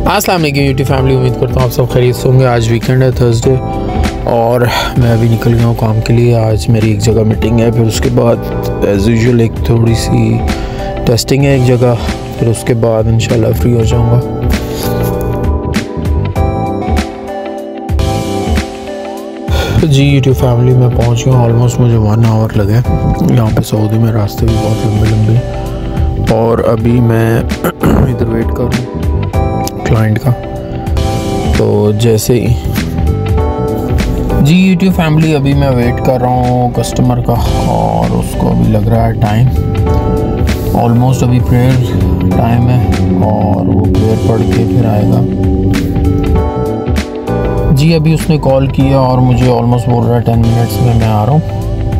अस्सलाम वालेकुम YouTube family, उम्मीद करता हूँ आप सब खैरियत से होंगे। आज वीकेंड है, थर्सडे, और मैं अभी निकल गया हूँ काम के लिए। आज मेरी एक जगह मीटिंग है, फिर उसके बाद एज़ यूजुअल एक थोड़ी सी टेस्टिंग है एक जगह, फिर उसके बाद इंशाल्लाह फ्री हो जाऊँगा। जी यूट्यूब फैमिली, मैं पहुँच गया हूँ। ऑलमोस्ट मुझे 1 आवर लगे। यहाँ पे सऊदी में रास्ते भी बहुत लंबे लंबे, और अभी मैं इधर वेट कर रहा हूँ क्लाइंट का। तो जैसे ही जी यूट्यूब फैमिली, अभी मैं वेट कर रहा हूँ कस्टमर का, और उसको अभी लग रहा है टाइम। ऑलमोस्ट अभी प्रेयर टाइम है, और वो प्रेयर पढ़ के फिर आएगा। जी अभी उसने कॉल किया और मुझे ऑलमोस्ट बोल रहा है 10 मिनट्स में मैं आ रहा हूँ।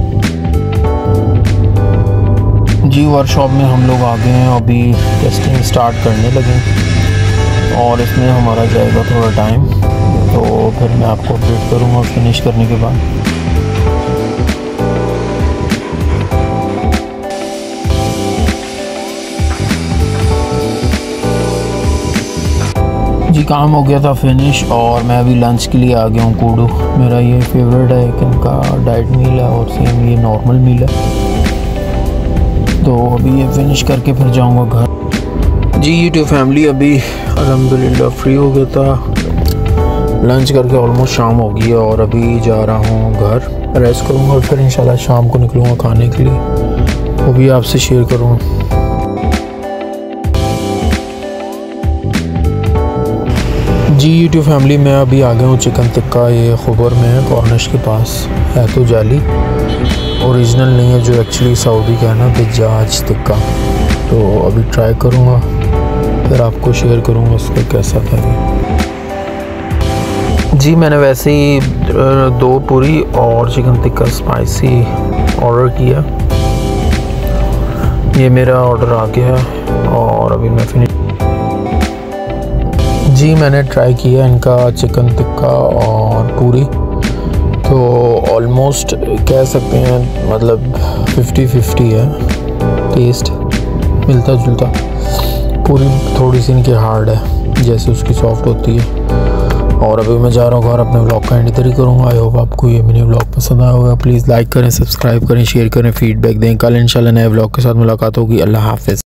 जी वर्कशॉप में हम लोग आ गए हैं, अभी टेस्टिंग स्टार्ट करने लगे, और इसमें हमारा जाएगा थोड़ा टाइम। तो फिर मैं आपको अपडेट करूँगा फिनिश करने के बाद। जी काम हो गया था फिनिश, और मैं अभी लंच के लिए आ गया हूँ कूडू। मेरा ये फेवरेट है, एक इनका डाइट मील है और सेम ये नॉर्मल मील है। तो अभी ये फिनिश करके फिर जाऊँगा घर। जी यूट्यूब फैमिली, अभी अल्हम्दुलिल्लाह फ्री हो गया था, लंच करके ऑलमोस्ट शाम हो गई है, और अभी जा रहा हूँ घर, रेस्ट करूँगा, और फिर इंशाल्लाह शाम को निकलूँगा खाने के लिए, वो भी आपसे शेयर करूँगा। जी यूट्यूब फैमिली, मैं अभी आ गया हूँ चिकन टिक्का। ये खबर में है, कॉर्निश के पास है, तो जाली ओरिजिनल नहीं है, जो एक्चुअली सऊदी का है ना, दज्जाज टिक्का। तो अभी ट्राई करूँगा, फिर आपको शेयर करूँगा उसका कैसा था ये। जी मैंने वैसे ही 2 पूरी और चिकन टिक्का स्पाइसी ऑर्डर किया। ये मेरा ऑर्डर आ गया, और अभी मैं फिनिश। जी मैंने ट्राई किया इनका चिकन टिक्का और पूरी, तो ऑलमोस्ट कह सकते हैं मतलब 50-50 है, टेस्ट मिलता जुलता। पूरी थोड़ी सी इनकी हार्ड है, जैसे उसकी सॉफ्ट होती है। और अभी मैं जा रहा हूँ घर, अपने व्लॉग का एंड इधर ही करूँगा। आई होप आपको ये मिनी व्लॉग पसंद आया होगा। प्लीज़ लाइक करें, सब्सक्राइब करें, शेयर करें, फीडबैक दें। कल इंशाल्लाह नए व्लॉग के साथ मुलाकात होगी। अल्लाह हाफ़िज़।